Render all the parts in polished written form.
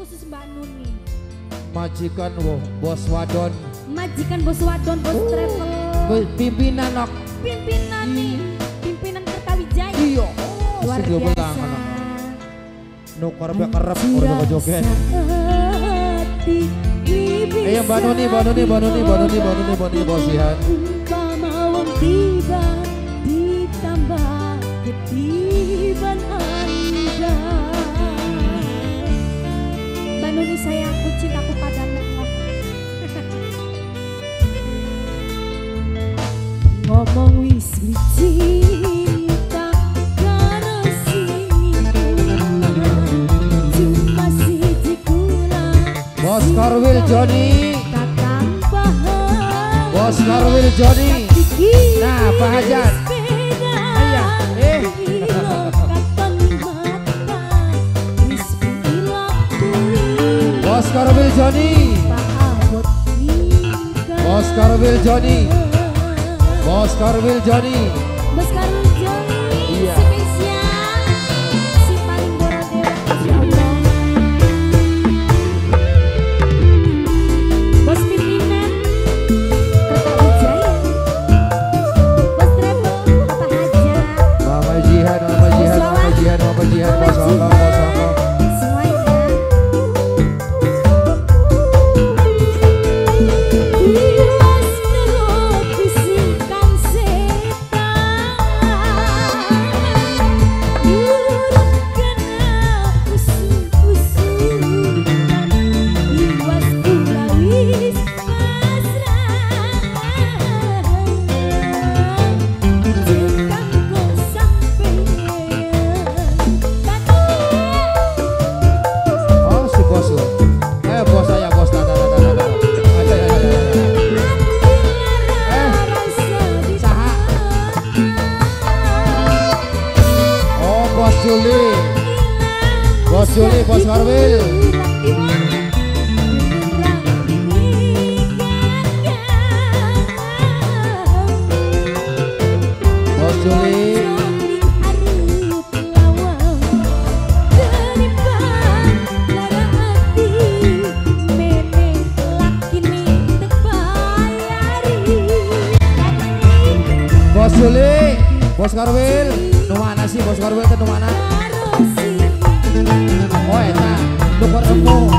khusus Mbak Nuni. Majikan bos wadon. Majikan bos wadon, bos travel. Pimpinan nok. Pimpinan nih, pimpinan Kertawijaya. Iya. Luar biasa. Nuker kerep orang joget. Mbak Nuni bosihan. Mawon tiba ditambah ketiban Anda. Mbak Nuni sayangku, cintaku padamu. Ngomong wis cinta karena sini cuma siji kula. Bos Karwil Joni. Bos Karwil Joni. Nah, Pak Hajat. Iya, Bos Karwil Joni. Bos Karwil Joni. Bos Karwil Joni. Bos Karwil Joni. Iya. Spesial si paling borodeo. Ya Allah. Bos pimpinan Kertawijaya. Bos travel Bapak Hajat. Mama Jihan, Bos Hongkong. Juli, Bos Karwil. Bos Juli. Bos Juli, Bos Karwil. Numana sih Bos Karwil ke numana? Oh enak, tuker empuk.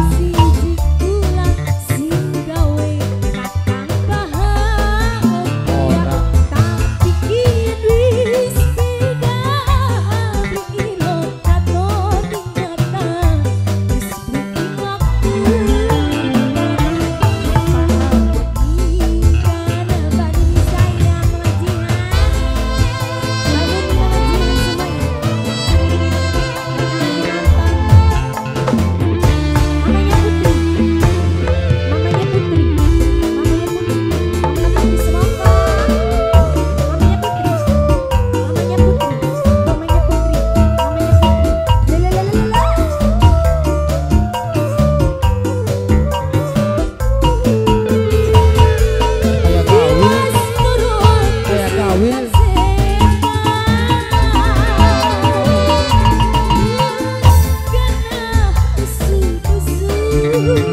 Ooh.